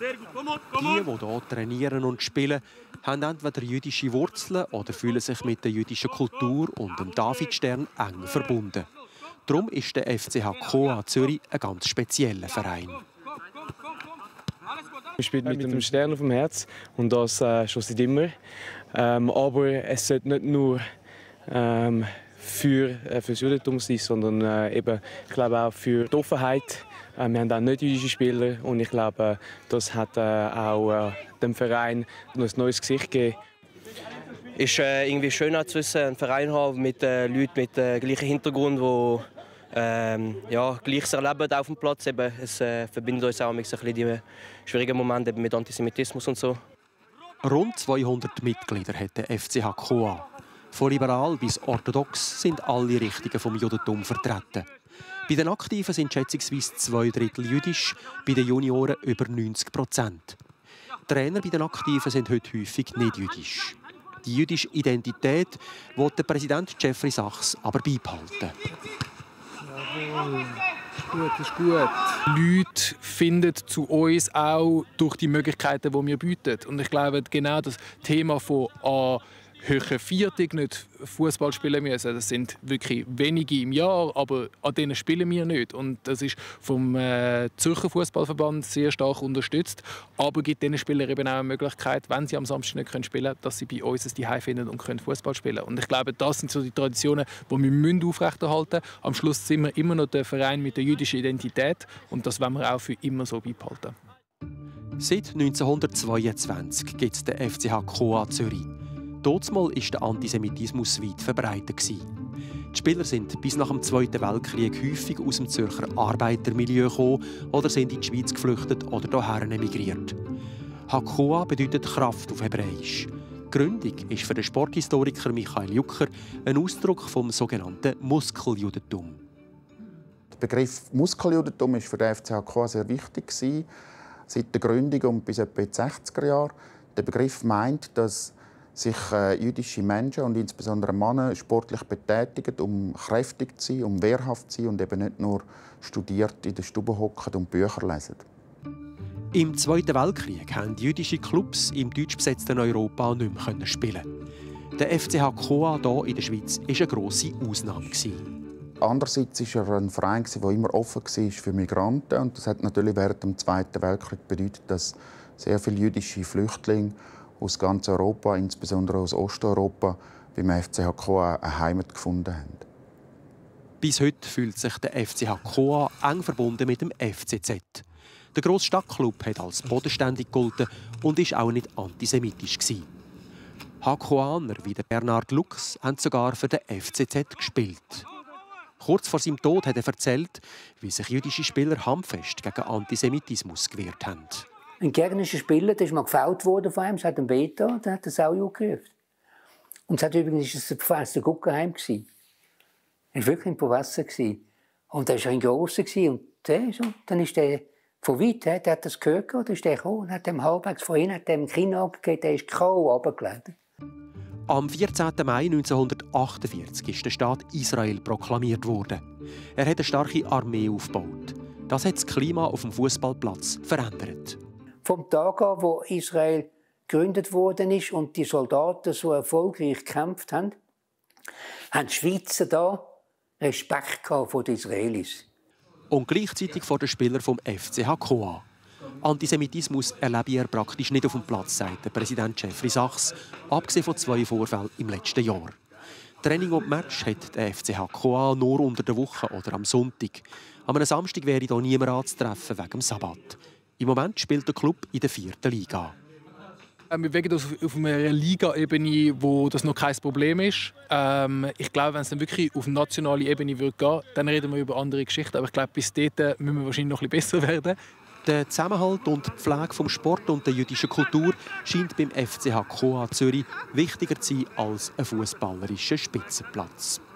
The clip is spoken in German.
Die hier trainieren und spielen, haben entweder jüdische Wurzeln oder fühlen sich mit der jüdischen Kultur und dem Davidstern eng verbunden. Darum ist der FCH Coa Zürich ein ganz spezieller Verein. Ich spiele mit dem Stern auf dem Herz und das schon seit immer. Aber es sollte nicht nur für das Judentum sein, sondern eben, ich glaube auch für die Offenheit. Wir haben auch nicht-jüdische Spieler und ich glaube, das hat auch dem Verein noch ein neues Gesicht gegeben. Es ist irgendwie schön zu wissen, einen Verein haben mit Leuten mit gleichem Hintergrund, die Gleiches erleben auf dem Platz. Es verbindet uns auch mit ein bisschen die schwierigen Momente mit Antisemitismus und so. Rund 200 Mitglieder hat der FCH Coa. Von liberal bis orthodox sind alle Richtungen vom Judentum vertreten. Bei den Aktiven sind schätzungsweise 2/3 jüdisch, bei den Junioren über 90%. Trainer bei den Aktiven sind heute häufig nicht jüdisch. Die jüdische Identität will der Präsident Jeffrey Sachs aber beibehalten. Das ist gut. Leute finden zu uns auch durch die Möglichkeiten, die wir bieten. Und ich glaube, genau das Thema von höheren Viertig nicht Fußball spielen müssen. Das sind wirklich wenige im Jahr, aber an denen spielen wir nicht. Und das ist vom Zürcher Fußballverband sehr stark unterstützt. Aber gibt diesen Spielern eben auch eine Möglichkeit, wenn sie am Samstag nicht spielen können, dass sie bei uns ein Zuhause finden und Fußball spielen können. Und ich glaube, das sind so die Traditionen, die wir aufrechterhalten müssen. Am Schluss sind wir immer noch der Verein mit der jüdischen Identität und das wollen wir auch für immer so beibehalten. Seit 1922 gibt es den FCH Coa Zürich. Damals war der Antisemitismus weit verbreitet. Die Spieler sind bis nach dem Zweiten Weltkrieg häufig aus dem Zürcher Arbeitermilieu gekommen oder sind in die Schweiz geflüchtet oder hierher emigriert. Hakoa bedeutet Kraft auf Hebräisch. Die Gründung ist für den Sporthistoriker Michael Jucker ein Ausdruck vom sogenannten Muskeljudentum. Der Begriff Muskeljudentum war für den FCH Coa sehr wichtig. Seit der Gründung und bis etwa in die 60er Jahre. Der Begriff meint, dass sich jüdische Menschen und insbesondere Männer sportlich betätigen, um kräftig zu sein, um wehrhaft zu sein und eben nicht nur studiert in der Stube hocken und Bücher lesen. Im Zweiten Weltkrieg konnten jüdische Clubs im deutsch besetzten Europa nicht mehr spielen. Der FCH Coa hier in der Schweiz war eine grosse Ausnahme. Andererseits war er ein Verein, der immer offen war für Migranten. Und das hat natürlich während dem Zweiten Weltkrieg bedeutet, dass sehr viele jüdische Flüchtlinge aus ganz Europa, insbesondere aus Osteuropa, beim FCH Coa eine Heimat gefunden haben. Bis heute fühlt sich der FCH Coa eng verbunden mit dem FCZ. Der grosse Stadtklub hat als bodenständig gegolten und war auch nicht antisemitisch. Hakoaner wie Bernhard Lux haben sogar für den FCZ gespielt. Kurz vor seinem Tod hat er erzählt, wie sich jüdische Spieler handfest gegen Antisemitismus gewehrt haben. Ein gegnerischer Spieler, der ist mal gefoult worden von ihm, es hat einen Beta, der hat das auch gerufen. Und es hat übrigens ein Professor Guggenheim. Er war wirklich ein Professor. Und er war ein Grosser. Und dann ist der von weit, der hat das gehört, dann ist der gekommen und hat dem halbwegs von hinten dem Kinn angegeben, der ist kaum runtergelegt. Am 14. Mai 1948 ist der Staat Israel proklamiert worden. Er hat eine starke Armee aufgebaut. Das hat das Klima auf dem Fußballplatz verändert. Vom Tag an, wo Israel gegründet worden ist und die Soldaten so erfolgreich gekämpft haben, haben die Schweizer da Respekt vor den Israelis. Und gleichzeitig vor den Spielern vom FCH Coa. Antisemitismus erlebe er praktisch nicht auf dem Platz, sagt der Präsident Jeffrey Sachs, abgesehen von 2 Vorfällen im letzten Jahr. Training und Match hat der FCH Coa nur unter der Woche oder am Sonntag. Am Samstag wäre hier niemand anzutreffen wegen dem Sabbat. Im Moment spielt der Club in der 4. Liga. Wir bewegen uns auf einer Liga-Ebene, wo das noch kein Problem ist. Ich glaube, wenn es dann wirklich auf nationale Ebene gehen würde, dann reden wir über andere Geschichten. Aber ich glaube, bis dahin müssen wir wahrscheinlich noch ein bisschen besser werden. Der Zusammenhalt und die Pflege vom Sport und der jüdischen Kultur scheint beim FCH Coa Zürich wichtiger zu sein als ein fußballerischer Spitzenplatz.